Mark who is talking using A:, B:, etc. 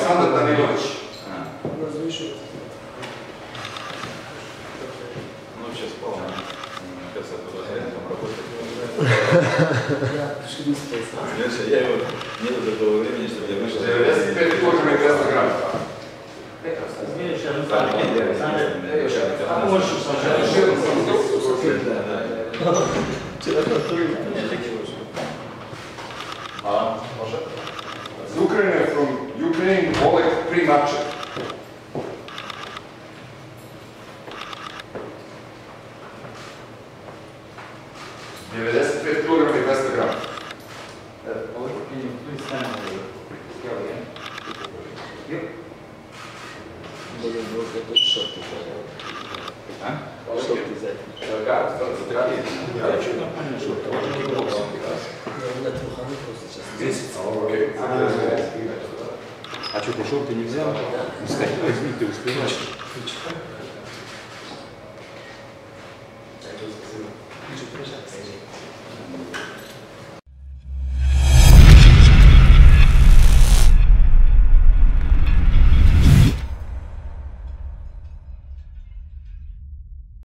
A: Aleksandar Danilović.
B: Ну, сейчас полно. Кажется, продолжаем работать. Я его нету такого времени, чтобы я вышел.
A: 95 килограмм и 200 грамм.
C: А можешь
A: З Ukraine, from Ukraine, Oleg Primachev. $95 kg и 200 грамм.
D: А что, ты шорты не взял? Возьми, ты успеваешь.